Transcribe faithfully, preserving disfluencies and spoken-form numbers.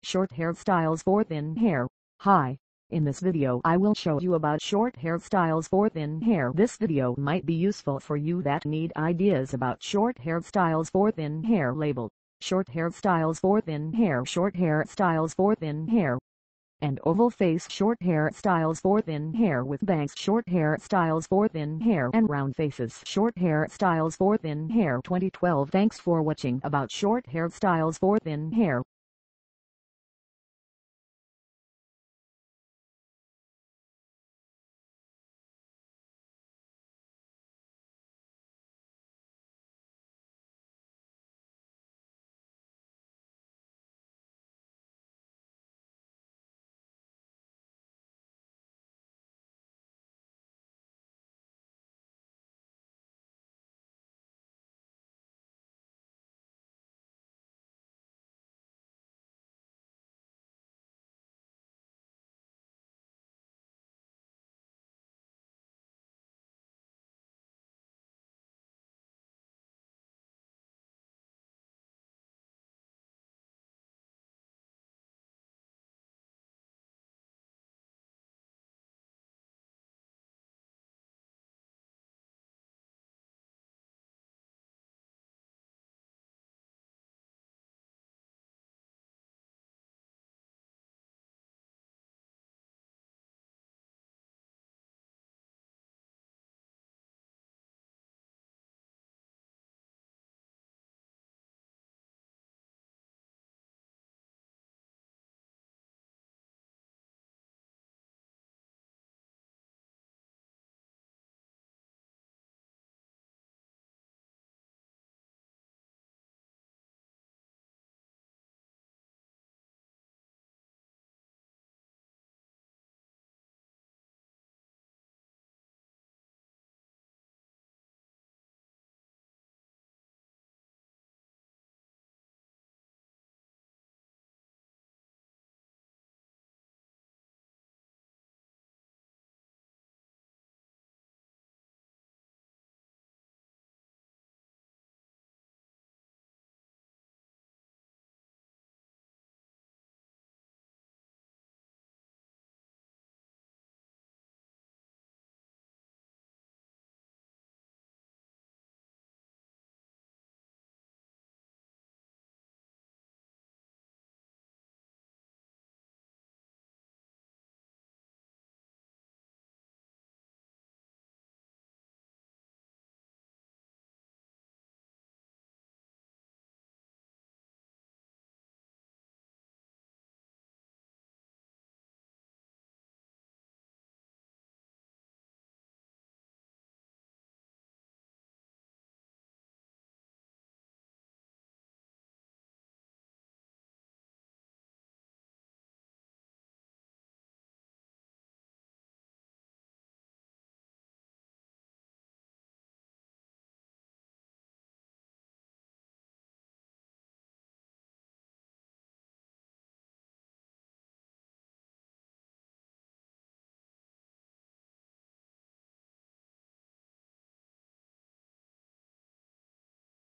Short hairstyles for thin hair. Hi. In this video I will show you about short hairstyles for thin hair. This video might be useful for you that need ideas about short hairstyles for thin hair. Label: Short hairstyles for thin hair. Short hairstyles for thin hair and oval face. Short hairstyles for thin hair with bangs. Short hairstyles for thin hair and round faces. Short hairstyles for thin hair twenty twelve. Thanks for watching about short hairstyles for thin hair.